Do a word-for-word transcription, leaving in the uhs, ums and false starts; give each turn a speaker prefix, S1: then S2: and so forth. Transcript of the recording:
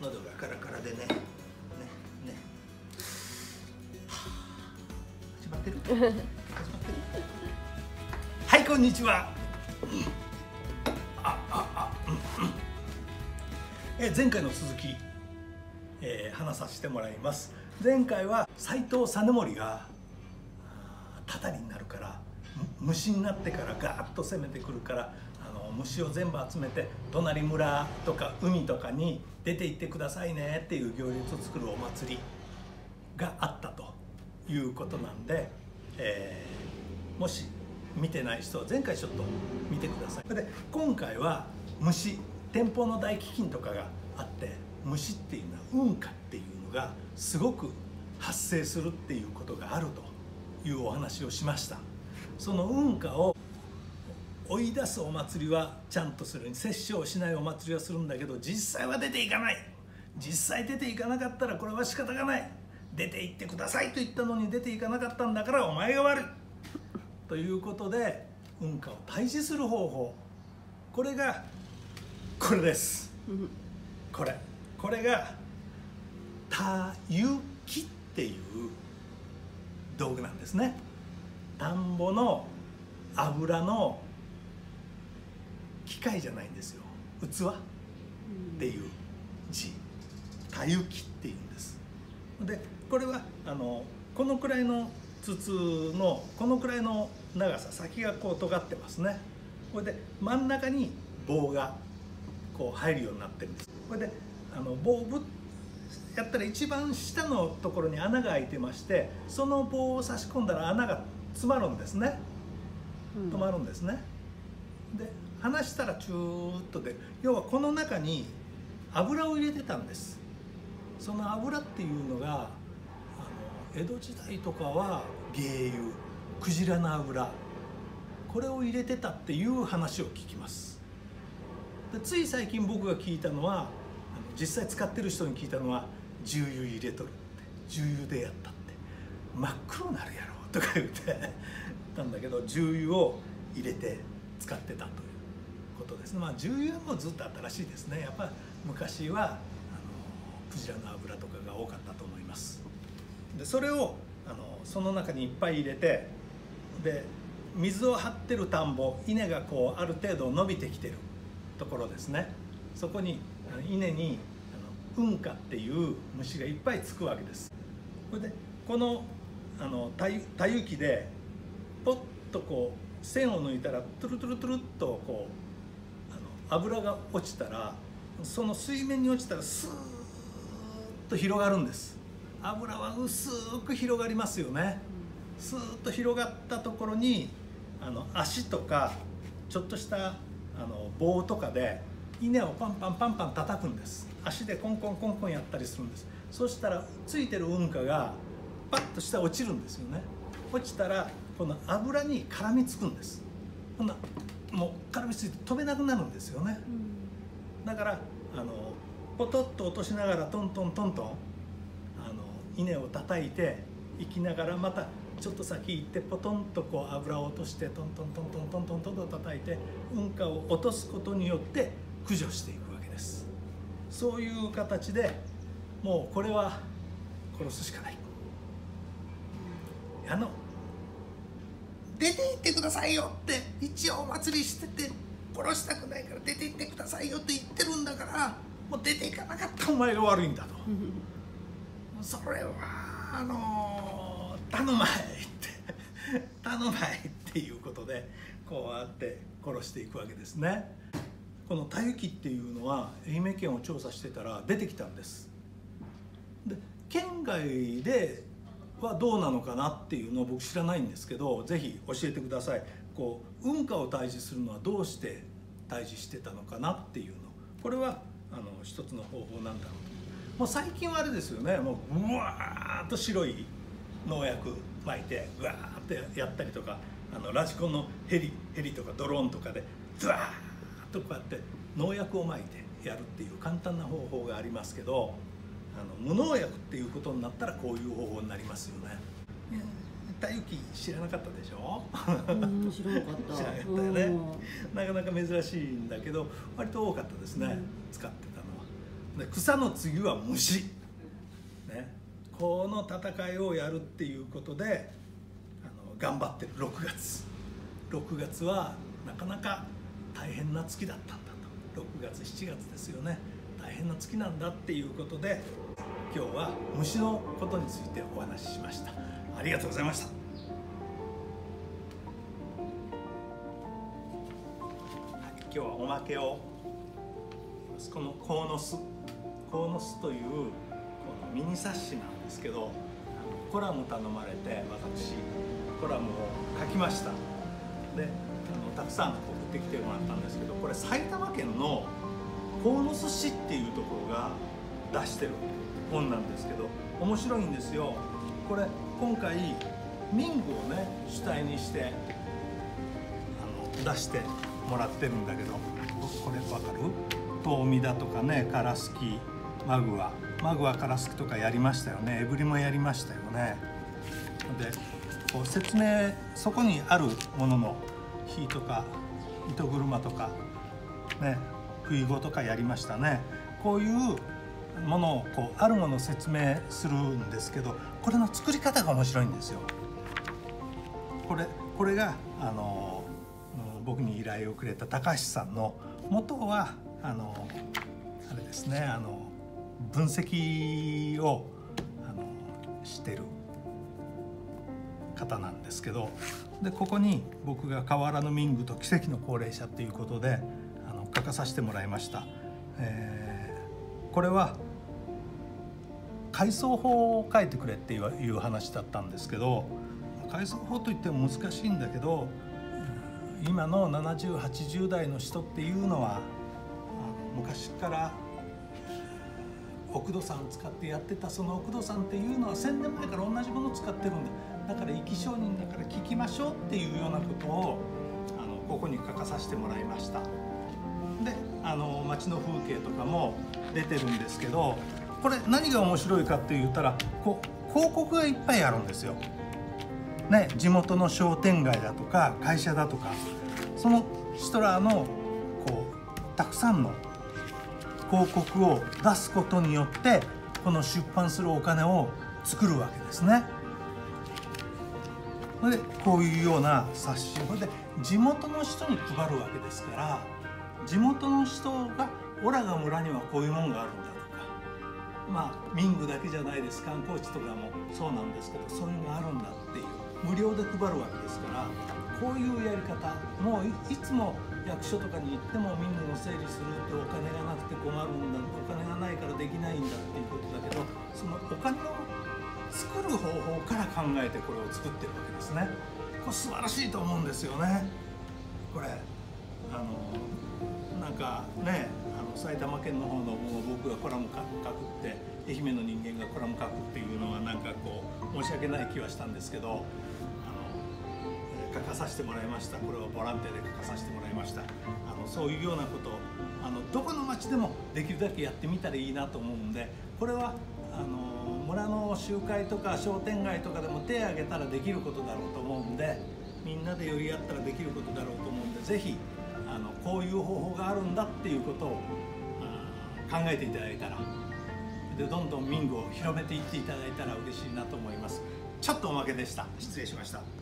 S1: 喉がカラカラでね、ね、ね。始まってる？始まってる？はい、こんにちは。あ、あ、あ、え、前回の続き、えー、話させてもらいます。前回は斎藤実盛がたたりになるから、虫になってからガーッと攻めてくるから。虫を全部集めて隣村とか海とかに出て行ってくださいねっていう行列を作るお祭りがあったということなんで、えー、もし見てない人は前回ちょっと見てください。で今回は虫、天保の大飢饉とかがあって虫っていうのは雲夏っていうのがすごく発生するっていうことがあるというお話をしました。その雲夏を追い出すお祭りはちゃんとする、殺生をしないお祭りはするんだけど実際は出ていかない。実際出ていかなかったらこれは仕方がない。出て行ってくださいと言ったのに出ていかなかったんだからお前が悪いということで雲夏を退治する方法、これがこれです。これこれが田行きっていう道具なんですね。田んぼの油の機械じゃないんですよ。器っていう字、田行きっていうんです。でこれはあのこのくらいの筒のこのくらいの長さ、先がこう尖ってますね。これで真ん中に棒がこう入るようになってるんです。これであの棒をぶっやったら一番下のところに穴が開いてまして、その棒を差し込んだら穴が詰まるんですね。止まるんですね。で離したらチューッとで、要はこの中に油を入れてたんです。その油っていうのがあの江戸時代とかは鯨油、クジラの油、これを入れてたっていう話を聞きます。でつい最近僕が聞いたのは、あの実際使ってる人に聞いたのは重油入れとるって、重油でやったって真っ黒になるやろとか言ってたんだけど、重油を入れて使ってたということです。まあ重油もずっと新しいですね。やっぱ昔はあのクジラの油とかが多かったと思います。でそれをあのその中にいっぱい入れて、で水を張ってる田んぼ、稲がこうある程度伸びてきてるところですね。そこに稲にあの雲夏っていう虫がいっぱいつくわけです。それでこのあの田行きでポッとこう線を抜いたらトゥルトゥルトゥルっとこうあの油が落ちたら、その水面に落ちたらスーッと広がるんです。油は薄く広がりますよね。スーッと広がったところにあの足とかちょっとしたあの棒とかで稲をパンパンパンパン叩くんです。足でコンコンコンコンやったりするんです。そしたらついてる雲夏がパッと下落ちるんですよね。落ちたらこの油に絡みつくんです。ほんなもう絡みついて飛べなくなるんですよね。だからあのポトッと落としながらトントントントンあの稲を叩いていきながら、またちょっと先行ってポトンとこう油を落としてトントントントントントントントン叩いて雲夏を落とすことによって駆除していくわけです。そういう形でもうこれは殺すしかない。あの出て行ってくださいよって一応お祭りしてて、殺したくないから出て行ってくださいよって言ってるんだから、もう出て行かなかったお前が悪いんだとそれはあの頼まいって頼まいっていうことでこうやって殺していくわけですね。この田行きっていうのは愛媛県を調査してたら出てきたんです。で県外ではどうなのかなっていうのを僕知らないんですけど、ぜひ教えてください。こう雲夏を退治するのはどうして退治してたのかなっていうの、これはあの一つの方法なんだろうと。もう最近はあれですよね、もううわーっと白い農薬撒いてうわーってやったりとか、あのラジコンのヘリヘリとかドローンとかでズワーッとこうやって農薬を撒いてやるっていう簡単な方法がありますけど、あの無農薬っていうことになったらこういう方法になりますよね。田行き知らなかったでしょ。
S2: うん、知らなかった。
S1: 知らなかったよね。なかなか珍しいんだけど割と多かったですね、うん、使ってたのは。 で草の次は虫、ね、この戦いをやるっていうことであの頑張ってるろくがつろくがつはなかなか大変な月だったんだと。ろくがつしちがつですよね。大変な月なんだっていうことで今日は虫のことについてお話ししました。ありがとうございました。今日はおまけをこの鴻巣鴻巣というこのミニ冊子なんですけど、コラム頼まれて私コラムを書きました。であのたくさん送ってきてもらったんですけど、これ埼玉県の鴻巣市っていうところが出してる本なんですけど面白いんですよ。これ今回民具をね主体にしてあの出してもらってるんだけど、これわかる？トウミだとかね、カラスキ、マグワマグワカラスキとかやりましたよね。エブリもやりましたよね。でこう説明、そこにあるものの火とか糸車とかね、冬語とかやりましたね。こういうものをこうあるものを説明するんですけど、これの作り方が面白いんですよ。これこれがあの僕に依頼をくれた高橋さんの元はあのあれですね、あの分析をあのしてる方なんですけど、でここに僕が変わらぬ民具と奇跡の高齢者っていうことであの書かさせてもらいました。えー、これは階層法を書いてくれっていう話だったんですけど、階層法といっても難しいんだけど、今のななじゅう、はちじゅう代の人っていうのは昔から奥戸さんを使ってやってた、その奥戸さんっていうのはせんねんまえから同じものを使ってるんだ、だから生き証人だから聞きましょうっていうようなことをあのここに書かさせてもらいました。であの街の風景とかも出てるんですけど、これ何が面白いかって言ったらこう広告がいっぱいあるんですよ。ね、地元の商店街だとか会社だとか、その人らのこうたくさんの広告を出すことによってこの出版するお金を作るわけですね。それでこういうような冊子をで地元の人に配るわけですから、地元の人がオラが村にはこういうもんがあるんだとか、まあ民具だけじゃないです、観光地とかもそうなんですけど、そういうのがあるんだっていう無料で配るわけですから、こういうやり方もう い, いつも役所とかに行っても民具の整理するってお金がなくて困るんだ、お金がないからできないんだっていうことだけど、そのお金を作る方法から考えてこれを作ってるわけですね。これ素晴らしいと思うんですよね。これあのなんかね、あの埼玉県の方のもう僕がコラム書くって愛媛の人間がコラム書くっていうのはなんかこう申し訳ない気はしたんですけど、書かさせてもらいました。これはボランティアで書かさせてもらいました。あのそういうようなことあのどこの町でもできるだけやってみたらいいなと思うんで、これはあの村の集会とか商店街とかでも手を挙げたらできることだろうと思うんで、みんなで寄り合ったらできることだろうと思うんで、ぜひあのこういう方法があるんだっていうことを考えていただいたら、でどんどん民具を広めていっていただいたら嬉しいなと思います。ちょっとおまけでした。失礼しました。